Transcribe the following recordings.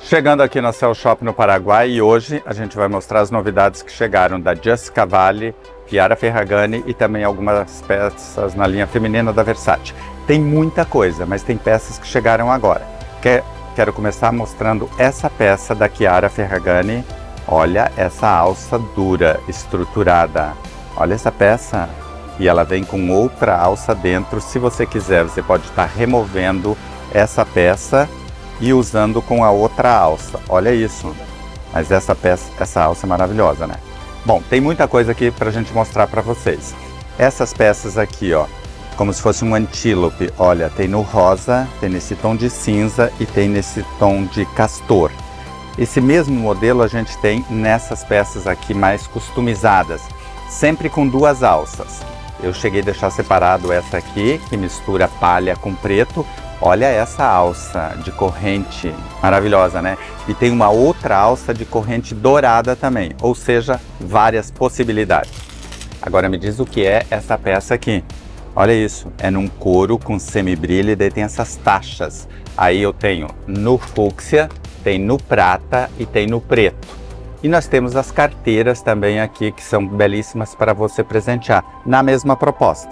Chegando aqui na Cell Shop no Paraguai, e hoje a gente vai mostrar as novidades que chegaram da Just Cavalli, Chiara Ferragni e também algumas peças na linha feminina da Versace. Tem muita coisa, mas tem peças que chegaram agora. Quero começar mostrando essa peça da Chiara Ferragni. Olha essa alça dura, estruturada. Olha essa peça. E ela vem com outra alça dentro. Se você quiser, você pode estar removendo essa peça e usando com a outra alça. Olha isso. Mas essa alça é maravilhosa, né? Bom, tem muita coisa aqui pra gente mostrar pra vocês. Essas peças aqui, ó, como se fosse um antílope. Olha, tem no rosa, tem nesse tom de cinza e tem nesse tom de castor. Esse mesmo modelo a gente tem nessas peças aqui mais customizadas, sempre com duas alças. Eu cheguei a deixar separado essa aqui, que mistura palha com preto. Olha essa alça de corrente, maravilhosa, né? E tem uma outra alça de corrente dourada também, ou seja, várias possibilidades. Agora me diz o que é essa peça aqui. Olha isso, é num couro com semibrilho e daí tem essas taxas. Aí eu tenho no fúcsia, tem no prata e tem no preto. E nós temos as carteiras também aqui, que são belíssimas para você presentear, na mesma proposta.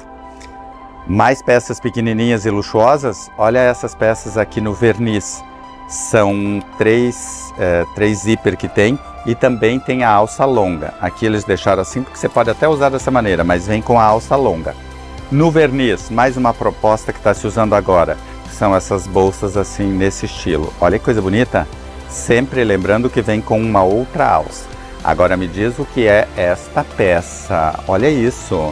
Mais peças pequenininhas e luxuosas, olha essas peças aqui no verniz. São três zíper que tem e também tem a alça longa. Aqui eles deixaram assim porque você pode até usar dessa maneira, mas vem com a alça longa. No verniz, mais uma proposta que está se usando agora, são essas bolsas assim nesse estilo. Olha que coisa bonita! Sempre lembrando que vem com uma outra alça. Agora me diz o que é esta peça. Olha isso!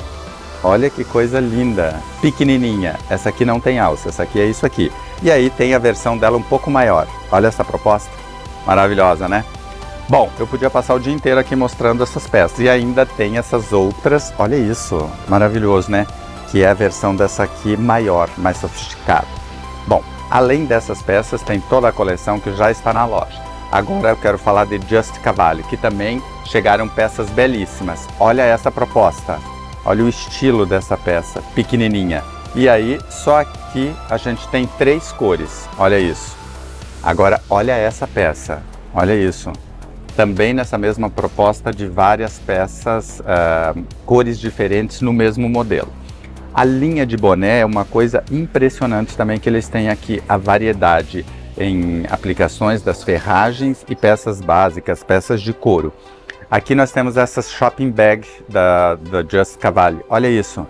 Olha que coisa linda! Pequenininha. Essa aqui não tem alça, essa aqui é isso aqui. E aí tem a versão dela um pouco maior. Olha essa proposta. Maravilhosa, né? Bom, eu podia passar o dia inteiro aqui mostrando essas peças. E ainda tem essas outras. Olha isso! Maravilhoso, né? Que é a versão dessa aqui maior, mais sofisticada. Bom, além dessas peças, tem toda a coleção que já está na loja. Agora eu quero falar de Just Cavalli, que também chegaram peças belíssimas. Olha essa proposta. Olha o estilo dessa peça, pequenininha. E aí, só aqui a gente tem 3 cores. Olha isso. Agora, olha essa peça. Olha isso. Também nessa mesma proposta de várias peças, cores diferentes no mesmo modelo. A linha de boné é uma coisa impressionante também que eles têm aqui, a variedade em aplicações das ferragens e peças básicas, peças de couro. Aqui nós temos essas shopping bag da Just Cavalli. Olha isso,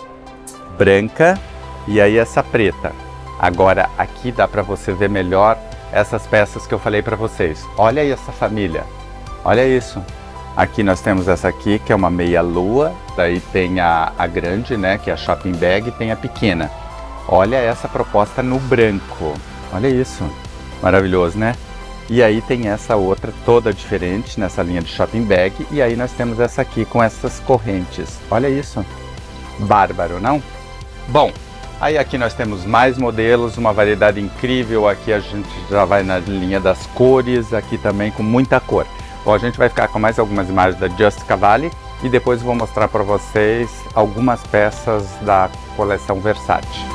branca e aí essa preta. Agora aqui dá para você ver melhor essas peças que eu falei para vocês. Olha aí essa família, olha isso. Aqui nós temos essa aqui, que é uma meia-lua, daí tem a grande, né, que é a shopping bag, e tem a pequena. Olha essa proposta no branco, olha isso, maravilhoso, né? E aí tem essa outra toda diferente, nessa linha de shopping bag, e aí nós temos essa aqui com essas correntes. Olha isso, bárbaro, não? Bom, aí aqui nós temos mais modelos, uma variedade incrível, aqui a gente já vai na linha das cores, aqui também com muita cor. Bom, a gente vai ficar com mais algumas imagens da Just Cavalli e depois vou mostrar para vocês algumas peças da coleção Versace.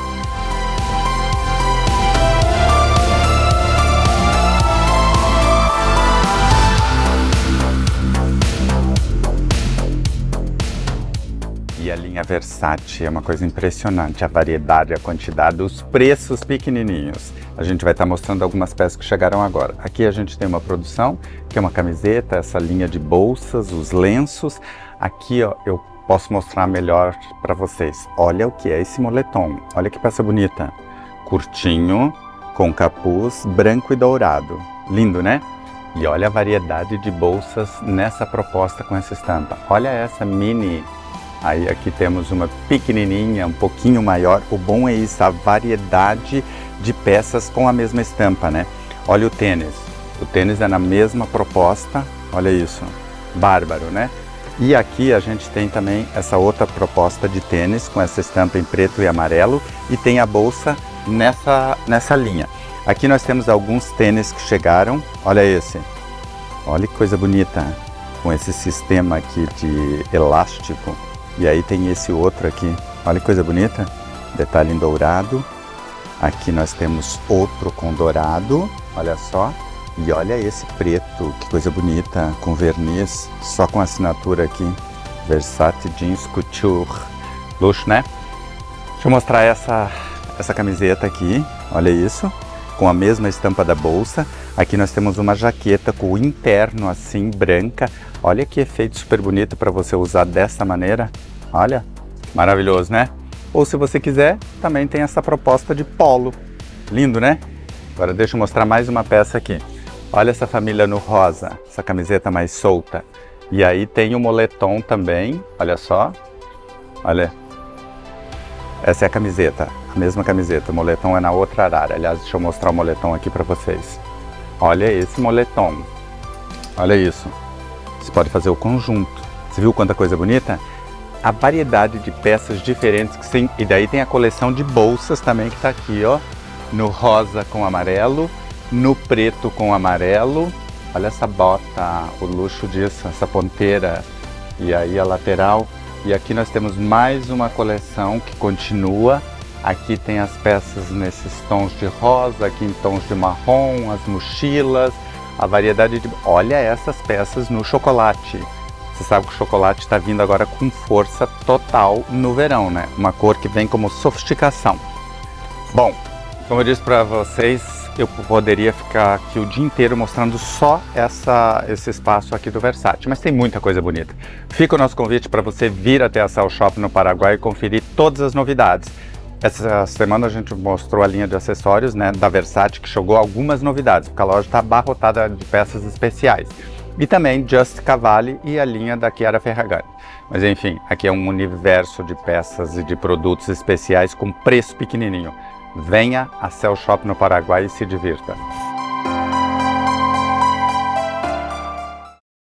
E a linha Versace é uma coisa impressionante, a variedade, a quantidade, os preços pequenininhos. A gente vai estar mostrando algumas peças que chegaram agora. Aqui a gente tem uma produção, que é uma camiseta, essa linha de bolsas, os lenços. Aqui, ó, eu posso mostrar melhor para vocês. Olha o que é esse moletom, olha que peça bonita. Curtinho, com capuz branco e dourado. Lindo, né? E olha a variedade de bolsas nessa proposta com essa estampa. Olha essa mini. Aí aqui temos uma pequenininha, um pouquinho maior. O bom é isso, a variedade de peças com a mesma estampa, né? Olha o tênis. O tênis é na mesma proposta. Olha isso. Bárbaro, né? E aqui a gente tem também essa outra proposta de tênis com essa estampa em preto e amarelo. E tem a bolsa nessa linha. Aqui nós temos alguns tênis que chegaram. Olha esse. Olha que coisa bonita. Com esse sistema aqui de elástico. E aí tem esse outro aqui, olha que coisa bonita, detalhe em dourado. Aqui nós temos outro com dourado, olha só. E olha esse preto, que coisa bonita, com verniz, só com assinatura aqui. Versace Jeans Couture. Luxo, né? Deixa eu mostrar essa camiseta aqui, olha isso, com a mesma estampa da bolsa. Aqui nós temos uma jaqueta com o interno assim, branca. Olha que efeito super bonito para você usar dessa maneira. Olha, maravilhoso, né? Ou se você quiser, também tem essa proposta de polo. Lindo, né? Agora deixa eu mostrar mais uma peça aqui. Olha essa família no rosa, essa camiseta mais solta. E aí tem o moletom também, olha só. Olha, essa é a camiseta, a mesma camiseta. O moletom é na outra arara. Aliás, deixa eu mostrar o moletom aqui para vocês. Olha esse moletom. Olha isso. Você pode fazer o conjunto. Você viu quanta coisa bonita? A variedade de peças diferentes que tem. E daí tem a coleção de bolsas também que está aqui, ó. No rosa com amarelo, no preto com amarelo. Olha essa bota, o luxo disso, essa ponteira. E aí a lateral. E aqui nós temos mais uma coleção que continua. Aqui tem as peças nesses tons de rosa, aqui em tons de marrom, as mochilas, a variedade de... Olha essas peças no chocolate. Você sabe que o chocolate está vindo agora com força total no verão, né? Uma cor que vem como sofisticação. Bom, como eu disse para vocês, eu poderia ficar aqui o dia inteiro mostrando só esse espaço aqui do Versace, mas tem muita coisa bonita. Fica o nosso convite para você vir até a Cell Shop no Paraguai e conferir todas as novidades. Essa semana a gente mostrou a linha de acessórios, né, da Versace, que chegou algumas novidades, porque a loja está abarrotada de peças especiais. E também Just Cavalli e a linha da Chiara Ferragani. Mas enfim, aqui é um universo de peças e de produtos especiais com preço pequenininho. Venha a Cell Shop no Paraguai e se divirta.